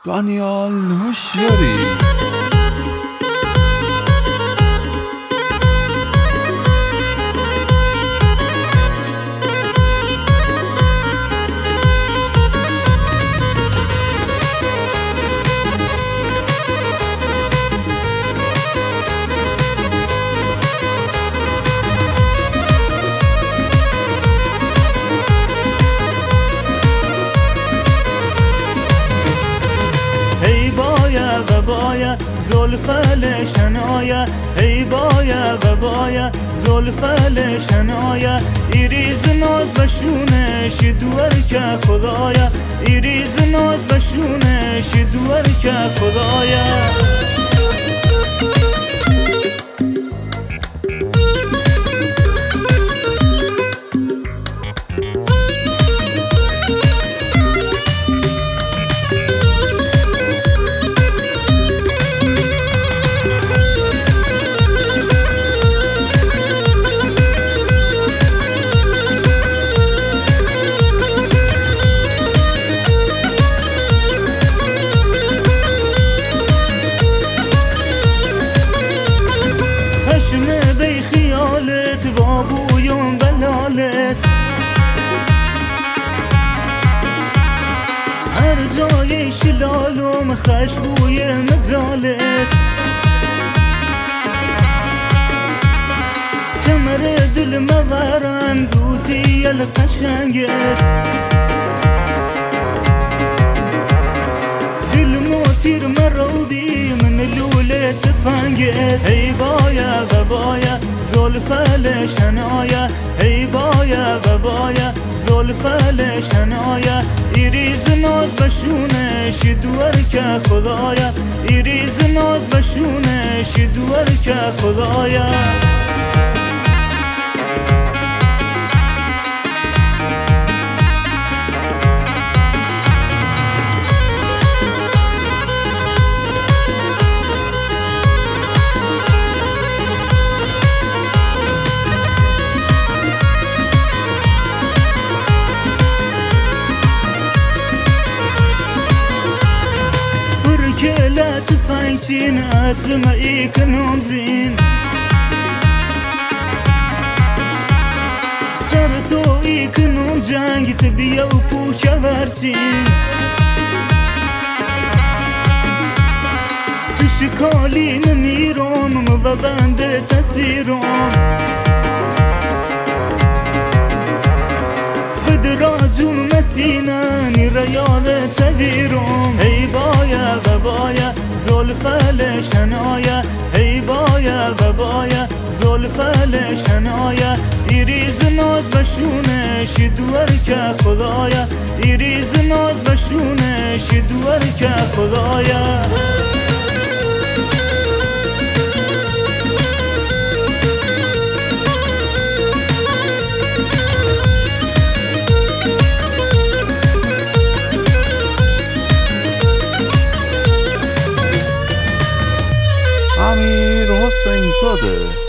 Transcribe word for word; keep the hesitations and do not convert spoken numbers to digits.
دانیال هوشیاری. و بایا زلفل شنایا ای بایا و بایا زلفل شنایا ایریز ناز و شونش دور که خدایا ایریز ناز و شونش دور که خدایا بی خیالت با بویم بلالت هر جای شلالم خشبوی مزالت کمر دل مورن دوتی القشنگت دل موتیر مروبی من لوله تفنگت ای بایا و بایا زلفل شنایا ای بایا و بایا زلفل شنایا ایریز ناز و شونش دور که خدایا ایریز ناز و شونش دور که خدایا لا تفايشين أصل ما يكنهم زين سرتو يكنهم جانج تبيا وبوشا ورسين تشكالي مميروم مبابند تسيروم بدراجون مسيناني ريال تذيروم ای بایا و بایا زلفل شنایا ای بایا و بایا زلفل شنایا ایریز ناز و شونش دور که خدایا ایریز ناز و شونش دور که خدایا امیر حسین زاده.